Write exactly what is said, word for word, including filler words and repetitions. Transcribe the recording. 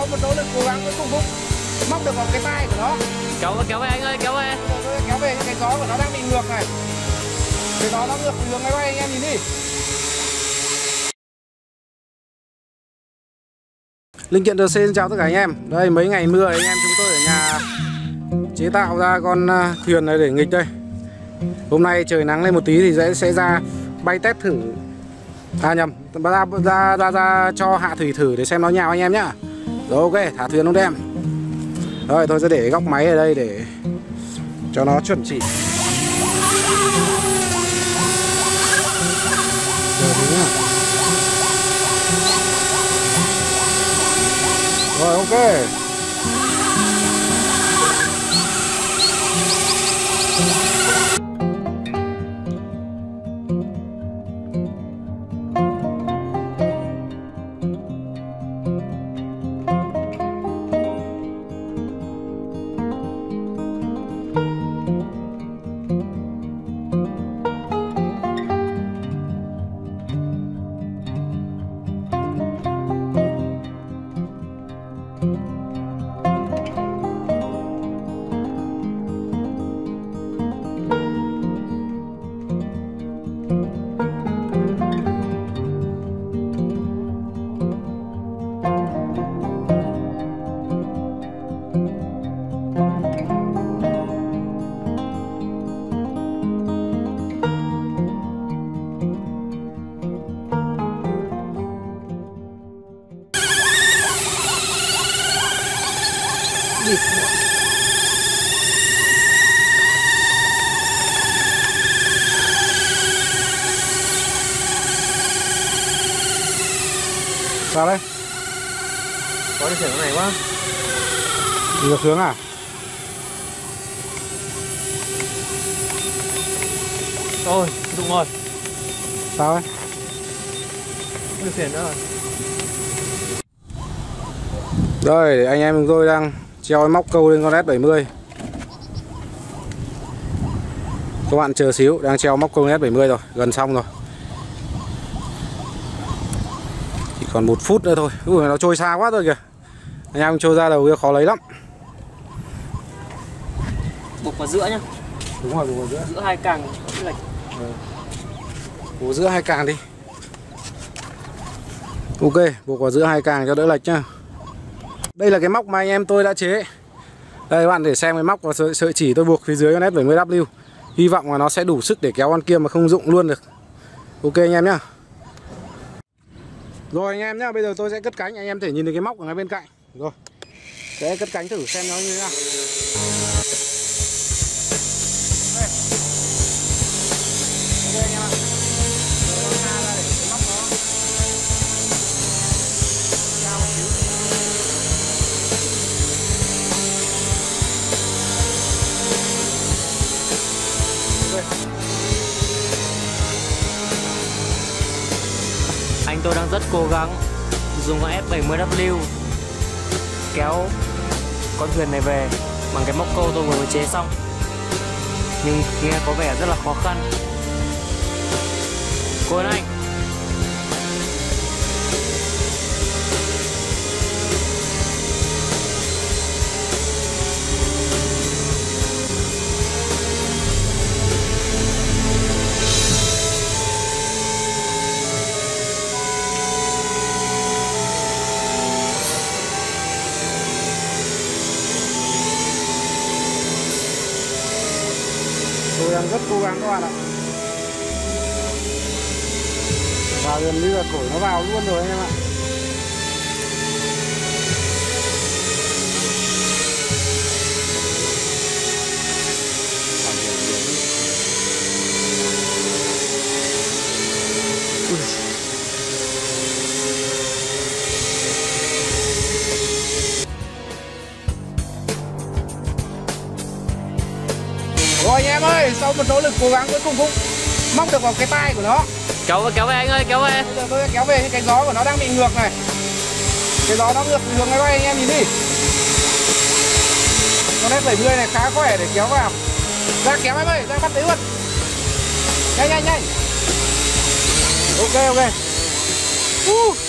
một nỗ lực cố gắng với cùng phúc móc được vào cái tay của nó. Kéo kéo về anh ơi, kéo về. Tôi kéo về, cái gió của nó đang bị ngược này. Cái gió nó ngược hướng máy bay, anh em nhìn đi. Linh kiện rờ xê xin chào tất cả anh em. Đây mấy ngày mưa anh em chúng tôi ở nhà chế tạo ra con thuyền này để nghịch đây. Hôm nay trời nắng lên một tí thì sẽ sẽ ra bay test thử. À nhầm, ra ra ra, ra cho hạ thủy thử để xem nó nhào anh em nhá. Rồi ok, thả thuyền không đem. Rồi tôi sẽ để góc máy ở đây để cho nó chuẩn chỉ. Rồi thế nhá. Rồi ok. Sao đây? Có đi thử cái này quá. Ngược hướng à? Thôi, đụng rồi. Sao ấy? Không được thuyền nữa rồi. Rồi, anh em chúng tôi đang treo móc câu lên con S bảy mươi. Các bạn chờ xíu, đang treo móc câu lên S bảy mươi rồi, gần xong rồi. Chỉ còn một phút nữa thôi. Ui, nó trôi xa quá rồi kìa. Anh em trôi ra đầu kia khó lấy lắm. Buộc vào giữa nhá. Đúng rồi, buộc vào giữa. Giữa hai càng lệch. Ừ. Buộc giữa hai càng đi. Ok, buộc vào giữa hai càng cho đỡ lệch nhá. Đây là cái móc mà anh em tôi đã chế. Đây các bạn để xem cái móc và sợi, sợi chỉ tôi buộc phía dưới con S bảy mươi W. Hy vọng là nó sẽ đủ sức để kéo con kia mà không rụng luôn được. Ok anh em nhá. Rồi anh em nhá, bây giờ tôi sẽ cất cánh, anh em thể nhìn thấy cái móc ở ngay bên cạnh. Rồi. Sẽ cất cánh thử xem nó như thế nào. Đây. Ok anh em ạ. Rồi nó ra ra để cái móc nó cao một xíu. Anh tôi đang rất cố gắng dùng con S bảy mươi W kéo con thuyền này về bằng cái móc câu tôi vừa mới chế xong, nhưng nghe có vẻ rất là khó khăn. Cố lên anh. Tôi đang rất cố gắng các bạn ạ. Và gần như là cổi nó vào luôn rồi anh em ạ. Rồi anh em ơi, sau một nỗ lực cố gắng cuối cùng cũng móc được vào cái tay của nó. Kéo kéo về anh ơi, kéo về. Bây giờ tôi kéo về, cái gió của nó đang bị ngược này. Cái gió nó ngược hướng máy bay anh em nhìn đi. Con S bảy mươi này khá khỏe để kéo vào. Ra kéo em ơi, ra bắt lấy luôn. Nhanh nhanh nhanh. Ok ok. Uh.